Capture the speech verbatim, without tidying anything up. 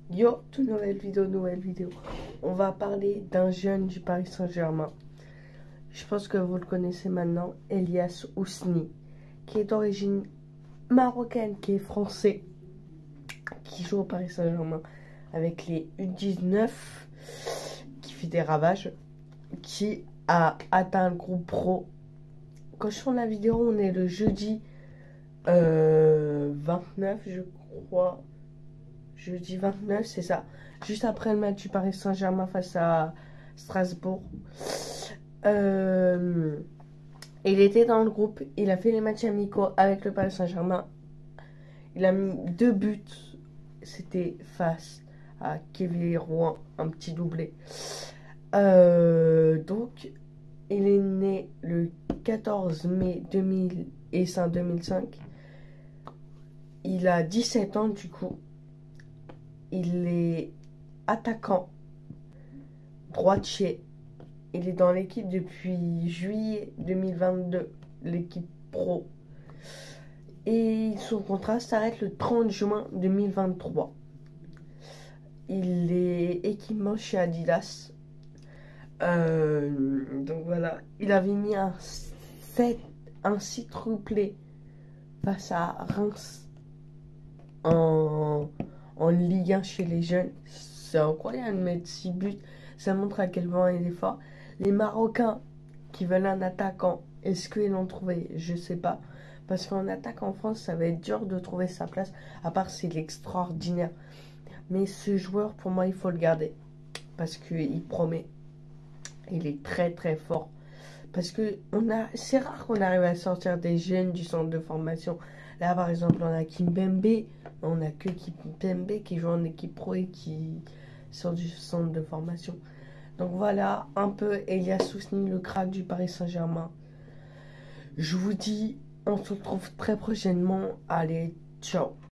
Yo, toute nouvelle vidéo, nouvelle vidéo. On va parler d'un jeune du Paris Saint-Germain. Je pense que vous le connaissez maintenant, Elias Ousni, qui est d'origine marocaine, qui est français, qui joue au Paris Saint-Germain avec les U dix-neuf, qui fait des ravages, qui a atteint le groupe pro. Quand je tourne la vidéo, on est le jeudi euh, vingt-neuf, je crois. Jeudi vingt-neuf, c'est ça. Juste après le match du Paris Saint-Germain face à Strasbourg. Euh, il était dans le groupe. Il a fait les matchs amicaux avec le Paris Saint-Germain. Il a mis deux buts. C'était face à Kevin Rouen, un petit doublé. Euh, donc, il est né le quatorze mai deux mille et c'est en deux mille cinq. Il a dix-sept ans du coup. Il est attaquant droitier. Il est dans l'équipe depuis juillet deux mille vingt-deux, l'équipe pro. Et son contrat s'arrête le trente juin deux mille vingt-trois. Il est équipement chez Adidas. Euh, donc voilà, il avait mis un sept, un six triplé face à Reims en, en Ligue un chez les jeunes. C'est incroyable de mettre six buts. Ça montre à quel point il est fort. Les Marocains qui veulent un attaquant, est-ce qu'ils l'ont trouvé? Je sais pas. Parce qu'en attaque en France, ça va être dur de trouver sa place. À part c'est l'extraordinaire. Mais ce joueur, pour moi, il faut le garder. Parce qu'il promet. Il est très très fort. Parce que on a, c'est rare qu'on arrive à sortir des jeunes du centre de formation. Là, par exemple, on a Kimpembe. On n'a que Kimpembe qui joue en équipe pro et qui sort du centre de formation. Donc voilà, un peu Elias Ousni, le crack du Paris Saint-Germain. Je vous dis, on se retrouve très prochainement. Allez, ciao.